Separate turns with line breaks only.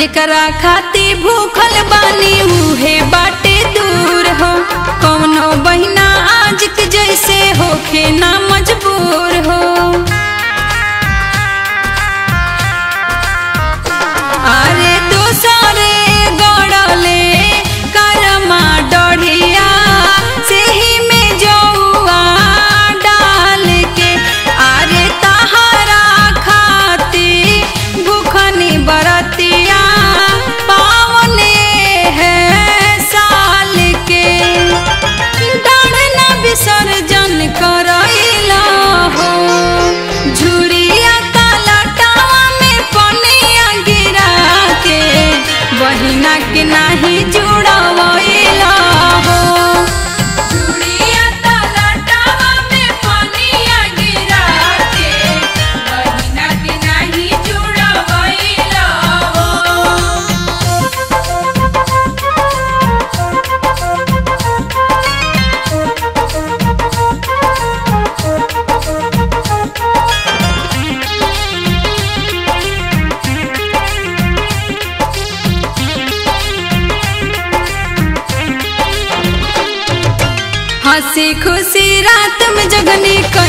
जेकरा खाती भूखल बानी उहे बाटे दूर हो। कौनो बहिना आज के जैसे होखे ना मजबूर हो। अरे दोसरे गड़ले करमा डढ़िया से ही में जौआ डाल के। अरे तहरा खाती भूखनी बरतिया पावने है साल के। डाढ़ना विसर्जन करैला हो झुरिया तालाटावा में पनिया गिरा के। बहिना के नाही जुड़वैला हो झुरिया तालाटावा में पनिया गिरा के। बहिना के नाही जुड़वैला हो। हंसी खुशी रात में जगनी